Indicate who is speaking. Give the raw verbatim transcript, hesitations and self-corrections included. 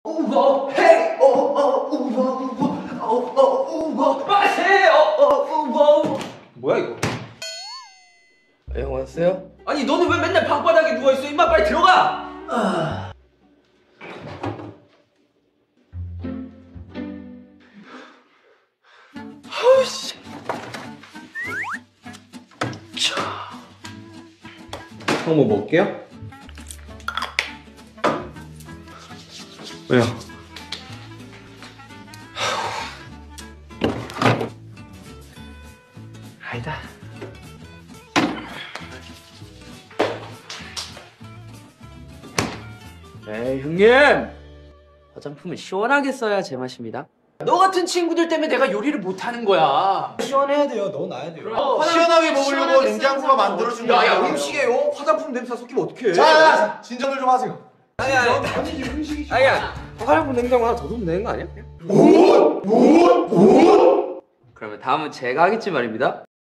Speaker 1: 우와 헤이 어어 우와 우와 어어 우와 마세요 어어 우와. 뭐야 이거?
Speaker 2: 형 왔어요?
Speaker 1: 아니 너는 왜 맨날 방바닥에 누워있어? 임마 빨리 들어가! 아... 아우씨.
Speaker 2: 형 뭐 먹을게요? 왜요? 아니다.
Speaker 1: 에이 형님!
Speaker 2: 화장품은 시원하게 써야 제맛입니다.
Speaker 1: 너 같은 친구들 때문에 내가 요리를 못하는 거야.
Speaker 3: 시원해야 돼요. 넣어놔야 돼요.
Speaker 1: 어,
Speaker 3: 시원하게 먹으려고 냉장고가 만들어준 거야.
Speaker 1: 야야 음식에요 화장품 냄새 섞이면 어떡해.
Speaker 3: 자, 진정들 좀 하세요.
Speaker 2: 아니 아니 아니야. 화장품 냉장고 하나 더 두면 되는 거 아니야?
Speaker 3: 뭐? 뭐? 뭐?
Speaker 2: 그러면 다음은 제가 하겠지 말입니다.